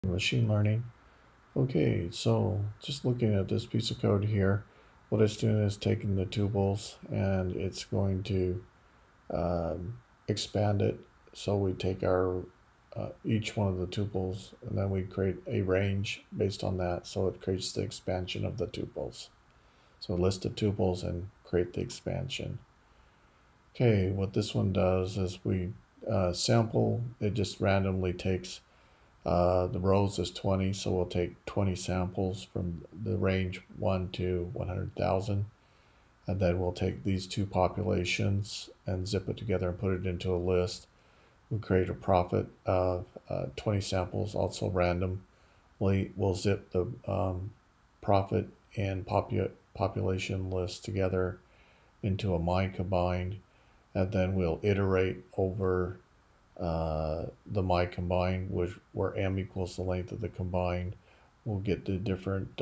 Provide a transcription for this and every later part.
Machine learning. Okay, so just looking at this piece of code here, what it's doing is taking the tuples and it's going to expand it. So we take our each one of the tuples and then we create a range based on that. So it creates the expansion of the tuples. So a list of tuples and create the expansion. Okay, what this one does is we sample, it just randomly takes the rows is 20, so we'll take 20 samples from the range 1 to 100,000. And then we'll take these two populations and zip it together and put it into a list. We'll create a profit of 20 samples, also randomly. We'll zip the profit and population list together into a my combined, and then we'll iterate over the my combined, where m equals the length of the combined. We'll get the different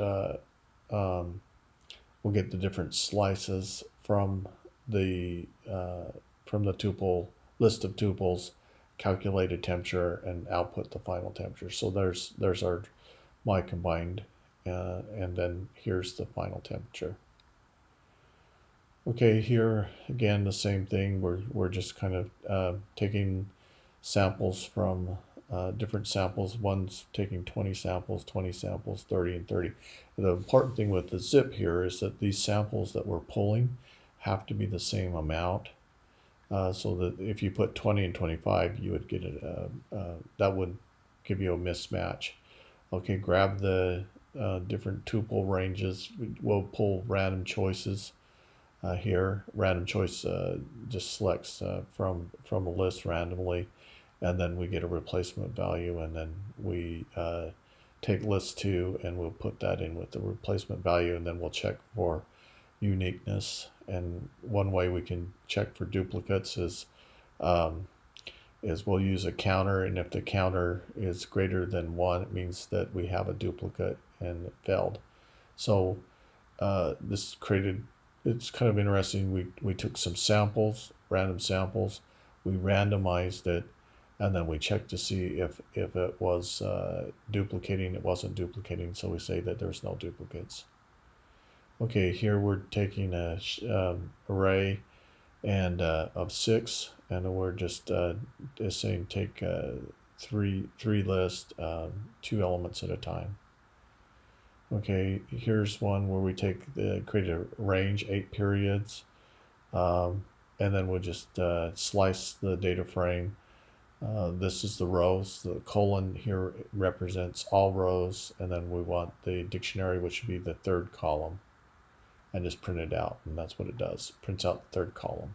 slices from the tuple list of tuples, calculated temperature, and output the final temperature. So there's our my combined, and then here's the final temperature. Okay, here again the same thing. We're just kind of taking samples from different samples. One's taking 20 samples, 30, and 30. The important thing with the zip here is that these samples that we're pulling have to be the same amount. So that if you put 20 and 25, you would get it. That would give you a mismatch. Okay, grab the different tuple ranges. We'll pull random choices. Here, random choice just selects from a list randomly, and then we get a replacement value, and then we take list 2 and we'll put that in with the replacement value, and then we'll check for uniqueness. And one way we can check for duplicates is we'll use a counter, and if the counter is greater than 1, it means that we have a duplicate and it failed. So it's kind of interesting. We took some samples, random samples, we randomized it, and then we checked to see if it was duplicating. It wasn't duplicating, so we say that there's no duplicates. Okay, here we're taking a array and of 6, and we're just saying take three lists, 2 elements at a time. Okay, here's one where we create a range, 8 periods, and then we'll just slice the data frame. This is the rows. The colon here represents all rows, and then we want the dictionary, which would be the 3rd column, and just print it out, and that's what it does. It prints out the 3rd column.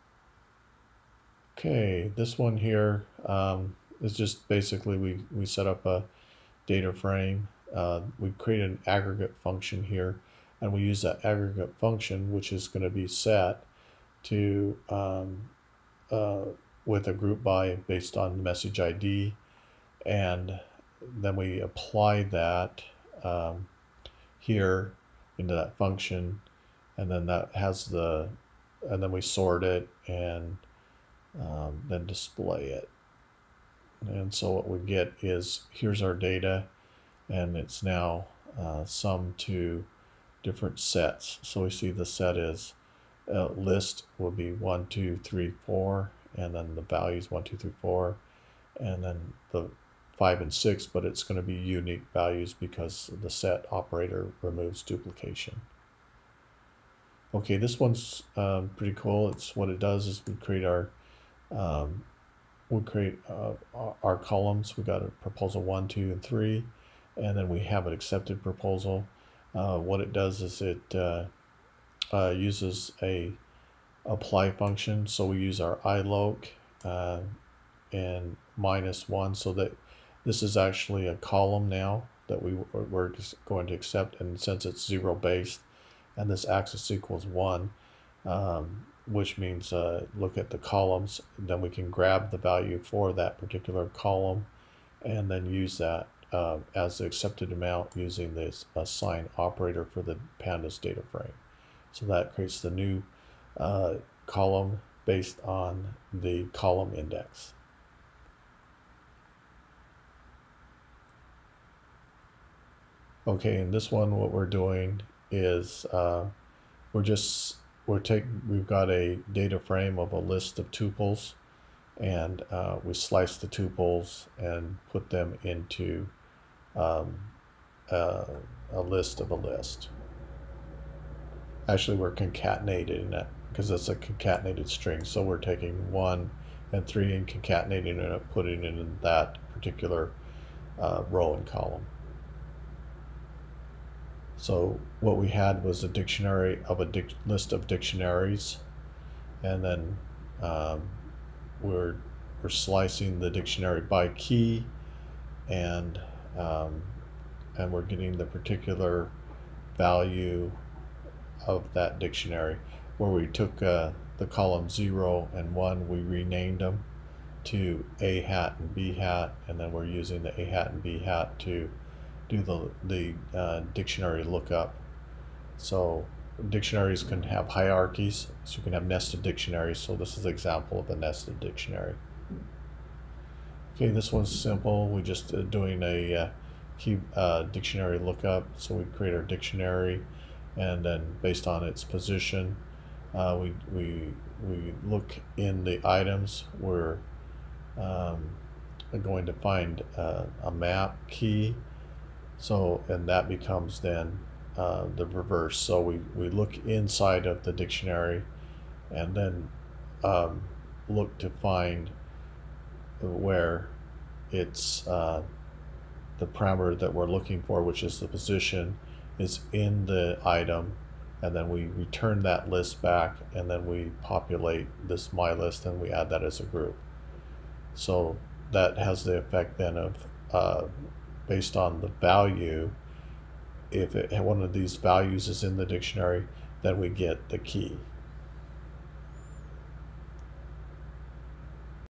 Okay, this one here is just basically we set up a data frame. We create an aggregate function here, and we use that aggregate function, which is going to be set to with a group by based on the message ID, and then we apply that here into that function, and then that has and then we sort it and then display it. And so what we get is, here's our data, and it's now summed to different sets. So we see the set is list will be 1, 2, 3, 4, and then the values 1, 2, 3, 4, and then the 5 and 6, but it's going to be unique values because the set operator removes duplication. Okay, this one's pretty cool. What it does is we create our columns. We got a proposal 1, 2, and 3, and then we have an accepted proposal. What it does is it uses a apply function. So we use our iloc and -1, so that this is actually a column now that we're just going to accept, and since it's 0 based and this axis equals 1, which means look at the columns, then we can grab the value for that particular column and then use that as the accepted amount using this assign operator for the pandas data frame. So that creates the new column based on the column index. Okay, in this one, what we're doing is we've got a data frame of a list of tuples, and we slice the tuples and put them into um, a list of a list. Actually, we're concatenating it because it's a concatenated string. So we're taking 1 and 3 and concatenating it and putting it in that particular row and column. So what we had was a dictionary of a list of dictionaries, and then we're slicing the dictionary by key, and we're getting the particular value of that dictionary. Where we took the column 0 and 1, we renamed them to A hat and B hat, and then we're using the A hat and B hat to do the dictionary lookup. So dictionaries can have hierarchies, so you can have nested dictionaries. So this is an example of a nested dictionary. Okay, this one's simple. We just doing a key dictionary lookup. So we create our dictionary, and then based on its position, we look in the items. We're going to find a map key. So, and that becomes then the reverse. So we look inside of the dictionary, and then look to find where it's the parameter that we're looking for, which is the position, is in the item, and then we return that list back, and then we populate this my list, and we add that as a group. So that has the effect then of based on the value, if one of these values is in the dictionary, then we get the key.